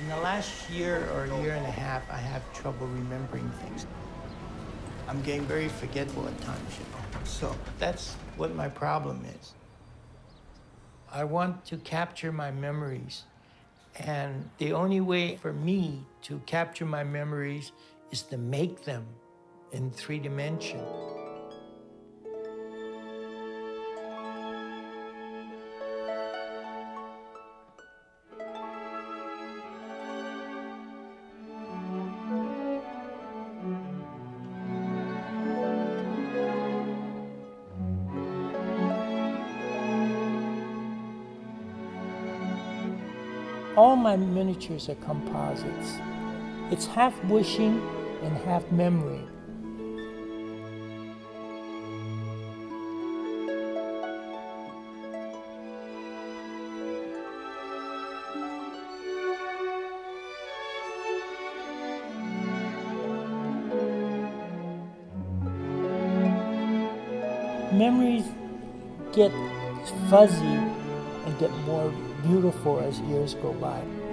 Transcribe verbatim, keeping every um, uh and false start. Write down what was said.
the last year or year and a half, I have trouble remembering things. I'm getting very forgetful at times, you know. So that's what my problem is. I want to capture my memories. And the only way for me to capture my memories is to make them in three dimensions. All my miniatures are composites. It's half wishing and half memory. Memories get fuzzy and get more beautiful as years go by.